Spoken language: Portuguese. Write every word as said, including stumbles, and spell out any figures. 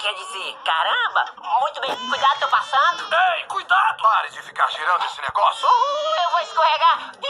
quer dizer, caramba. Muito bem, cuidado, tô passando. Ei, cuidado! Pare de ficar girando esse negócio. Uh, eu vou escorregar.